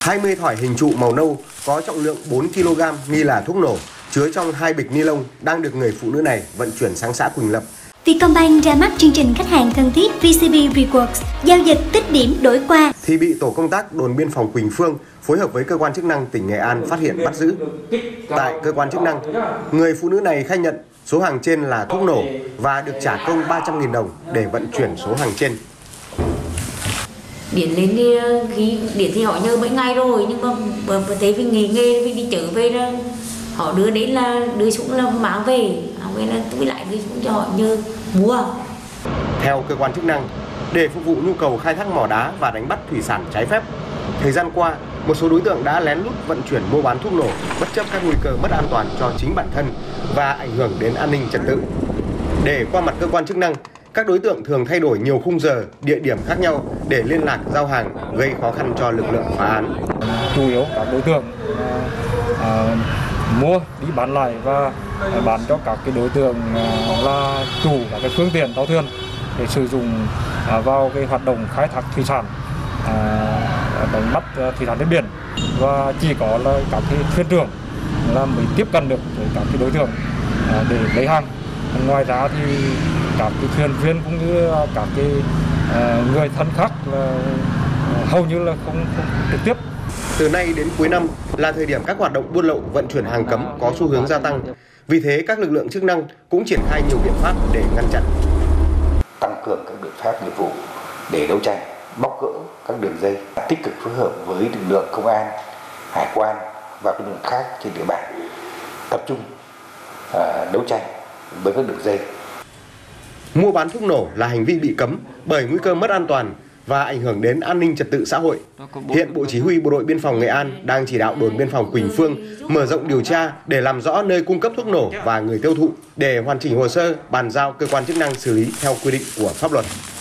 20 thỏi hình trụ màu nâu có trọng lượng 4 kg nghi là thuốc nổ chứa trong 2 bịch ni lông đang được người phụ nữ này vận chuyển sang xã Quỳnh Lập. Vietcombank ra mắt chương trình khách hàng thân thiết VCB Rewards, giao dịch tích điểm đổi qua Thì bị tổ công tác đồn biên phòng Quỳnh Phương phối hợp với cơ quan chức năng tỉnh Nghệ An phát hiện bắt giữ. Tại cơ quan chức năng, người phụ nữ này khai nhận số hàng trên là thuốc nổ và được trả công 300.000 đồng để vận chuyển số hàng trên. Điện lên thì điện thì họ nhờ mấy ngày rồi, nhưng mà thấy vì nghỉ nghề vì đi chở về đó, họ đưa đến là đưa xuống là mang về là tôi lại đưa xuống cho họ nhờ mua. Theo cơ quan chức năng, để phục vụ nhu cầu khai thác mỏ đá và đánh bắt thủy sản trái phép, thời gian qua một số đối tượng đã lén lút vận chuyển mua bán thuốc nổ bất chấp các nguy cơ mất an toàn cho chính bản thân và ảnh hưởng đến an ninh trật tự. Để qua mặt cơ quan chức năng, các đối tượng thường thay đổi nhiều khung giờ, địa điểm khác nhau để liên lạc giao hàng, gây khó khăn cho lực lượng phá án. Chủ yếu các đối tượng mua đi bán lại và bán cho các cái đối tượng là chủ các cái phương tiện tàu thuyền để sử dụng vào cái hoạt động khai thác thủy sản, đánh bắt thủy sản trên biển, và chỉ có là các cái thuyền trưởng là mới tiếp cận được với các cái đối tượng để lấy hàng. Ngoài ra thì các cái thuyền viên cũng như các cái người thân khác là hầu như là không trực tiếp. Từ nay đến cuối năm là thời điểm các hoạt động buôn lậu vận chuyển hàng cấm có xu hướng gia tăng. Vì thế các lực lượng chức năng cũng triển khai nhiều biện pháp để ngăn chặn. Tăng cường các biện pháp nghiệp vụ để đấu tranh, bóc gỡ các đường dây, tích cực phối hợp với lực lượng công an, hải quan và các lực lượng khác trên địa bàn, tập trung đấu tranh với các đường dây. Mua bán thuốc nổ là hành vi bị cấm bởi nguy cơ mất an toàn và ảnh hưởng đến an ninh trật tự xã hội. Hiện Bộ Chỉ huy Bộ đội Biên phòng Nghệ An đang chỉ đạo đồn biên phòng Quỳnh Phương mở rộng điều tra để làm rõ nơi cung cấp thuốc nổ và người tiêu thụ để hoàn chỉnh hồ sơ bàn giao cơ quan chức năng xử lý theo quy định của pháp luật.